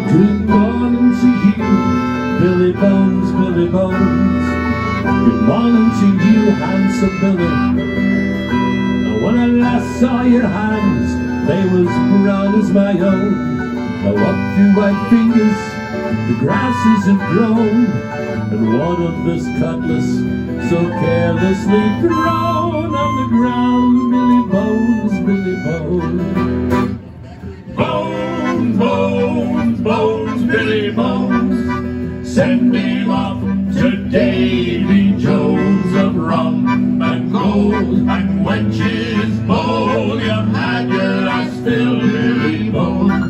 Good morning to you, Billy Bones, Billy Bones. Good morning to you, handsome Billy. Now when I last saw your hands, they was brown as my own. Now up through my fingers, the grasses have grown, and one of this cutlass so carelessly thrown on the ground. Billy Bones, Billy Bones. Bones, Bones, Bones, Billy Bones. Send him off to Davy Jones of rum and gold and wenches bold. You've had your last fill, Billy Bones.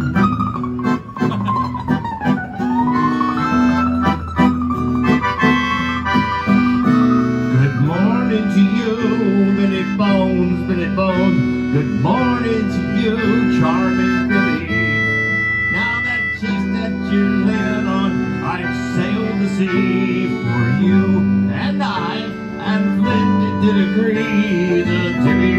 Good morning to you, Billy Bones, Billy Bones. Good morning to you, charming Billy. Now that chase that you're laying on, I've sailed the sea for you, and I and Flint did agree. The